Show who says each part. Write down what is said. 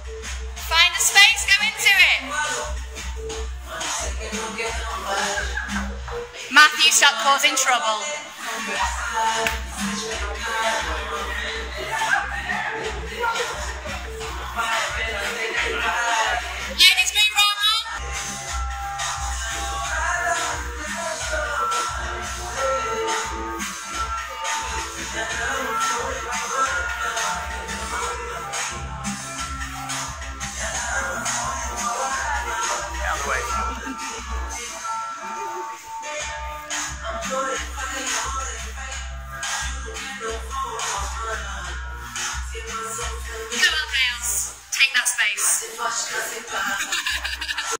Speaker 1: Find a space, go into it. Matthew, stop causing trouble. Ladies, move right on.
Speaker 2: Out of the way.
Speaker 1: Come on, Nails. Take that space.